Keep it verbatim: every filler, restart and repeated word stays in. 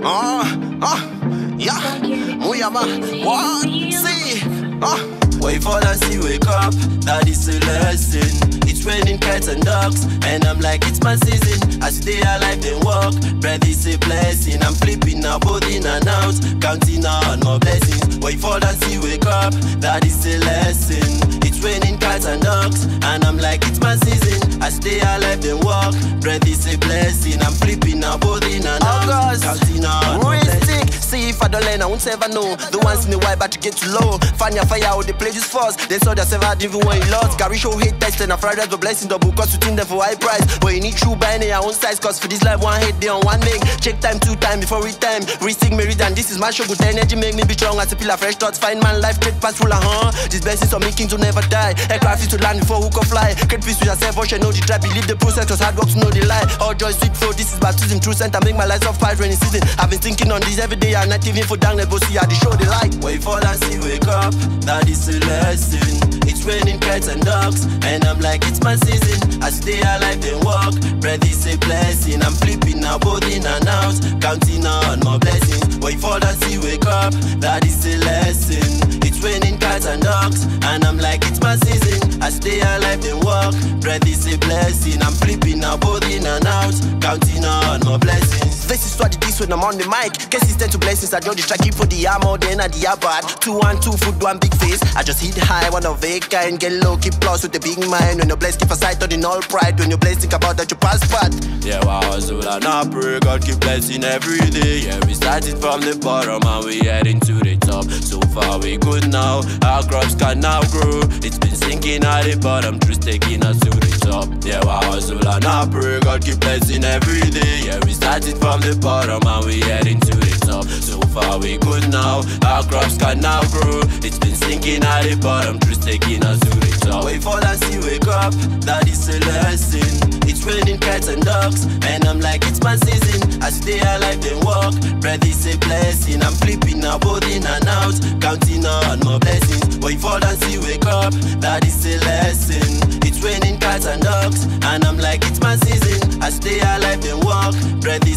Ah, ah, yeah. Muyama, what? See, ah. Wait for the sea, wake up. That is a lesson. It's raining cats and dogs, and I'm like, it's my season. I stay alive, then walk. Breath is a blessing. I'm flipping now, both in and out, counting on my blessings. Wait for the sea, wake up. That is a lesson. It's raining cats and dogs, and I'm like, it's my season. I stay alive, then walk. Breath is a blessing. I'm flipping now, both in and out, counting on my blessings. See if I don't learn, I won't ever know. The ones in the white, but to get too low. Find your fire out, they play this first. They saw themselves out even when you lost. Carry show hate test and a fried rice, but blessing double cost between them for high price. But you need true buying your own size, cause for this life one hate, they on one make. Check time, two time before we time. Resting me read, and this is my show. Good energy make me be strong as a pillar, fresh thoughts. Find man life, great pass full of huh. These blessings are making to never die. Aircraft is to land before who can fly. Great peace with yourself, watch and know the try. Believe the process, cause hard work to know the lie. All joy, sweet flow, this is baptism, true center. Make my life soft fight rainy season. I've been thinking on this every day and not even for down. Go see how they show the light. Wait for that sea, wake up. That is a lesson. It's raining cats and dogs, and I'm like, it's my season. I stay alive, then walk. Breath is a blessing. I'm flipping now, both in and out, counting on my blessings. Wait for that sea, wake up. That is a lesson. It's raining cats and dogs, and I'm like, it's my season. I stay alive, then walk. Breath is a blessing. I'm flipping now, both in and out, counting on my blessings. This is what it is when I'm on the mic. Consistent to blessings, I draw the track, keep for the armor, then I the bad. Two and two foot, one big face. I just hit high, one of a kind. Get low, keep plus with the big mind. When you're blessed, keep a sight on in all pride. When you're blessed, think about that you pass path. Yeah, wow, so I not pray, God keep blessing every day. Yeah, we started from the bottom and we heading to the top. So far we good now, our crops can now grow. It's been sinking at the bottom, truth taking us to the top. Yeah, wow, so I not pray, God keep blessing every day. Yeah, we started from the bottom and we heading to the top. So far we good now, our crops can now grow. It's been sinking at the bottom, truth taking us to the top. Wait for that sea, wake up, that is a lesson. It's raining cats and dogs, and I'm like, it's my season. I stay alive, then walk. Breath is a blessing. I'm flipping now, both in and out, counting on my blessings. Wait for that sea, wake up, that is a lesson. It's raining cats and dogs, and I'm like, it's my season. I stay alive, then walk. Breath